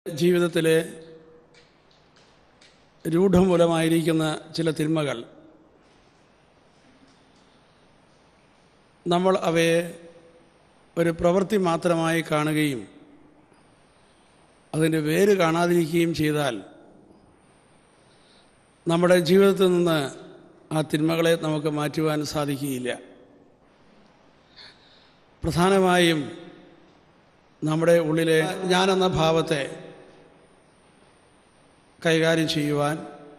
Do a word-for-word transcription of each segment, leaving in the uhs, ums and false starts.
ജീവിതത്തിലെ രൂഢമൂലമായിരിക്കുന്ന ചില തിന്മകൾ നമ്മൾ അവയെ ഒരു പ്രവൃത്തി മാത്രമായി കാണുകയും അതിൻ്റെ വേര് കാണാതിരിക്കുകയും ചെയ്താൽ നമ്മുടെ ജീവിതത്തിൽ നിന്ന് ആ തിന്മകളെ നമുക്ക് മാറ്റുവാൻ സാധിക്കുകയില്ല. പ്രധാനമായും നമ്മുടെ ഉള്ളിലെ ഞാനെന്ന ഭാവത്തെ കൈകാര്യം ചെയ്യുവാൻ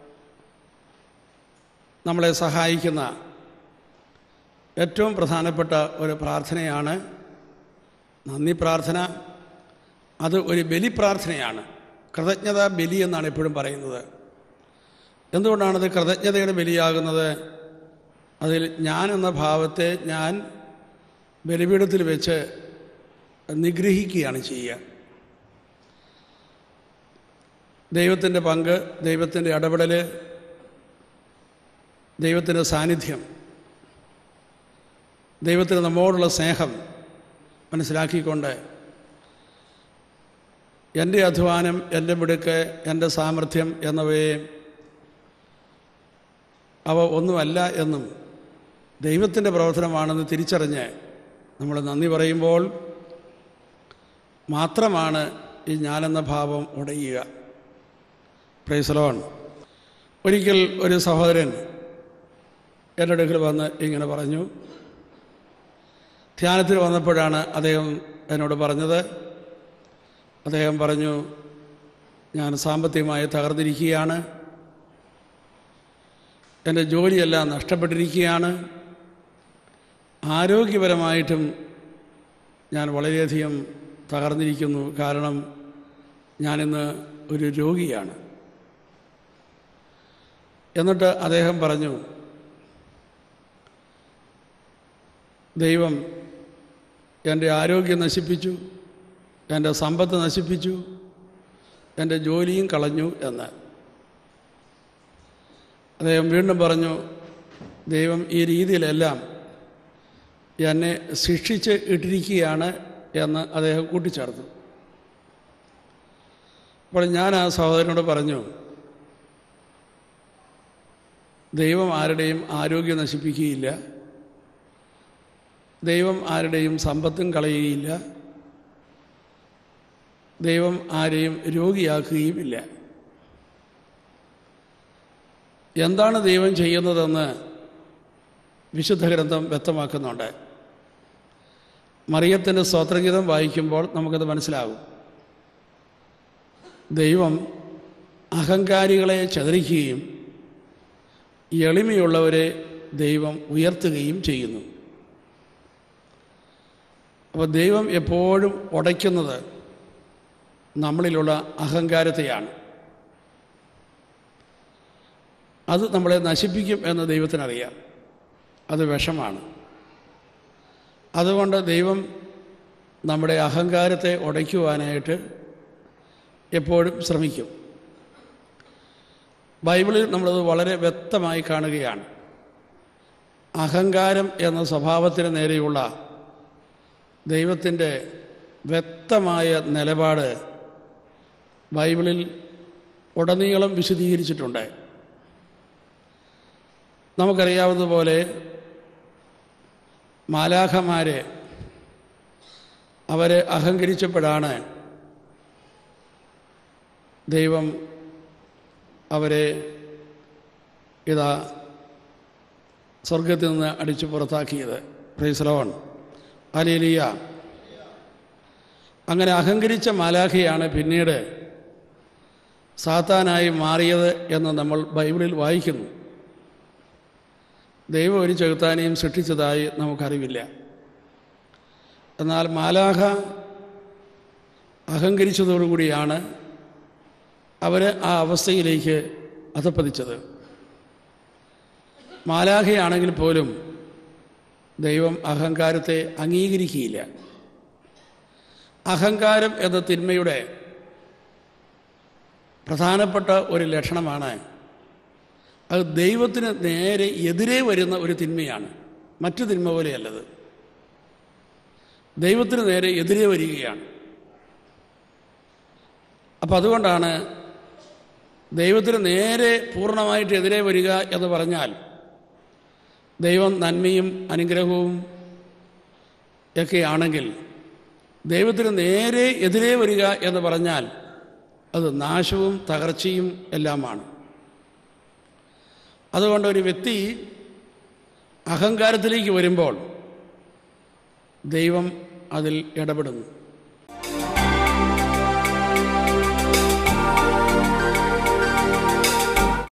നമ്മളെ സഹായിക്കുന്ന ഏറ്റവും പ്രധാനപ്പെട്ട ഒരു പ്രാർത്ഥനയാണ് നന്ദി പ്രാർത്ഥന. അത് ഒരു ബലി പ്രാർത്ഥനയാണ്. കൃതജ്ഞതാ ബലി എന്നാണ് എപ്പോഴും പറയുന്നത്. എന്തുകൊണ്ടാണത് കൃതജ്ഞതയുടെ ബലിയാകുന്നത്? അതിൽ ഞാൻ എന്ന ഭാവത്തെ ഞാൻ ബലിപീഠത്തിൽ വെച്ച് നിഗ്രഹിക്കുകയാണ് ചെയ്യുക. ദൈവത്തിൻ്റെ പങ്ക്, ദൈവത്തിൻ്റെ ഇടപെടൽ, ദൈവത്തിൻ്റെ സാന്നിധ്യം, ദൈവത്തിന് നമ്മോടുള്ള സ്നേഹം മനസ്സിലാക്കിക്കൊണ്ട് എൻ്റെ അധ്വാനം, എൻ്റെ മിടുക്ക്, എൻ്റെ സാമർഥ്യം എന്നിവയെ അവ ഒന്നുമല്ല എന്നും ദൈവത്തിൻ്റെ പ്രവർത്തനമാണെന്ന് തിരിച്ചറിഞ്ഞ് നമ്മൾ നന്ദി പറയുമ്പോൾ മാത്രമാണ് ഈ ഞാനെന്ന ഭാവം ഉടയുക. Price the Lord. ഒരിക്കൽ ഒരു സഹോദരൻ എൻ്റെ അടുക്കൽ വന്ന് ഇങ്ങനെ പറഞ്ഞു. ധ്യാനത്തിൽ വന്നപ്പോഴാണ് അദ്ദേഹം എന്നോട് പറഞ്ഞത്. അദ്ദേഹം പറഞ്ഞു, ഞാൻ സാമ്പത്തികമായി തകർന്നിരിക്കുകയാണ്, എൻ്റെ ജോലിയെല്ലാം നഷ്ടപ്പെട്ടിരിക്കുകയാണ്, ആരോഗ്യപരമായിട്ടും ഞാൻ വളരെയധികം തകർന്നിരിക്കുന്നു. കാരണം ഞാനിന്ന് ഒരു രോഗിയാണ്. എന്നിട്ട് അദ്ദേഹം പറഞ്ഞു, ദൈവം എൻ്റെ ആരോഗ്യം നശിപ്പിച്ചു, എൻ്റെ സമ്പത്ത് നശിപ്പിച്ചു, എൻ്റെ ജോലിയും കളഞ്ഞു എന്ന്. അദ്ദേഹം വീണ്ടും പറഞ്ഞു, ദൈവം ഈ രീതിയിലെല്ലാം എന്നെ ശിക്ഷിച്ച് ഇട്ടിരിക്കുകയാണ് എന്ന് അദ്ദേഹം കൂട്ടിച്ചേർത്തു. അപ്പോൾ ഞാൻ ആ സഹോദരനോട് പറഞ്ഞു, ദൈവം ആരുടെയും ആരോഗ്യം നശിപ്പിക്കുകയില്ല, ദൈവം ആരുടെയും സമ്പത്തും കളയുകയില്ല, ദൈവം ആരെയും രോഗിയാക്കുകയുമില്ല. എന്താണ് ദൈവം ചെയ്യുന്നതെന്ന് വിശുദ്ധ ഗ്രന്ഥം വ്യക്തമാക്കുന്നുണ്ട്. മറിയത്തിൻ്റെ സ്തോത്രഗീതം വായിക്കുമ്പോൾ നമുക്കത് മനസ്സിലാകും. ദൈവം അഹങ്കാരികളെ ചതറിക്കുകയും എളിമയുള്ളവരെ ദൈവം ഉയർത്തുകയും ചെയ്യുന്നു. അപ്പോൾ ദൈവം എപ്പോഴും ഉടയ്ക്കുന്നത് നമ്മളിലുള്ള അഹങ്കാരത്തെയാണ്. അത് നമ്മളെ നശിപ്പിക്കും എന്ന് ദൈവത്തിനറിയാം. അത് വിഷമാണ്. അതുകൊണ്ട് ദൈവം നമ്മുടെ അഹങ്കാരത്തെ ഉടയ്ക്കുവാനായിട്ട് എപ്പോഴും ശ്രമിക്കും. ബൈബിളിൽ നമ്മളത് വളരെ വ്യക്തമായി കാണുകയാണ്. അഹങ്കാരം എന്ന സ്വഭാവത്തിന് നേരെയുള്ള ദൈവത്തിൻ്റെ വ്യക്തമായ നിലപാട് ബൈബിളിൽ ഉടനീളം വിശദീകരിച്ചിട്ടുണ്ട്. നമുക്കറിയാവുന്നതുപോലെ മാലാഖമാരെ അവരെ അഹങ്കരിച്ചപ്പോഴാണ് ദൈവം അവരെ ഇതാ സ്വർഗത്തിൽ നിന്ന് അടിച്ചു പുറത്താക്കിയത്. Praise the Lord. ഹല്ലേലൂയ. അങ്ങനെ അഹങ്കരിച്ച മാലാഖയാണ് പിന്നീട് സാത്താനായി മാറിയത് എന്ന് നമ്മൾ ബൈബിളിൽ വായിക്കുന്നു. ദൈവം ഒരു ചെകുത്താനെയും സൃഷ്ടിച്ചതായി നമുക്കറിവില്ല. എന്നാൽ മാലാഖ അഹങ്കരിച്ചതോടുകൂടിയാണ് അവർ ആ അവസ്ഥയിലേക്ക് അധപ്പതിച്ചത്. മാലാഖയാണെങ്കിൽ പോലും ദൈവം അഹങ്കാരത്തെ അംഗീകരിക്കുകയില്ല. അഹങ്കാരം എന്ന തിന്മയുടെ പ്രധാനപ്പെട്ട ഒരു ലക്ഷണമാണ്. അത് ദൈവത്തിന് നേരെ എതിരെ വരുന്ന ഒരു തിന്മയാണ്. മറ്റു തിന്മ പോലെയല്ലത്. ദൈവത്തിന് നേരെ എതിരെ വരികയാണ്. അപ്പം അതുകൊണ്ടാണ് ദൈവത്തിന് നേരെ പൂർണ്ണമായിട്ട് എതിരെ വരിക എന്ന് പറഞ്ഞാൽ ദൈവം നന്മയും അനുഗ്രഹവും ഒക്കെയാണെങ്കിൽ ദൈവത്തിന് നേരെ എതിരെ വരിക എന്ന് പറഞ്ഞാൽ അത് നാശവും തകർച്ചയും എല്ലാമാണ്. അതുകൊണ്ട് ഒരു വ്യക്തി അഹങ്കാരത്തിലേക്ക് വരുമ്പോൾ ദൈവം അതിൽ ഇടപെടുന്നു.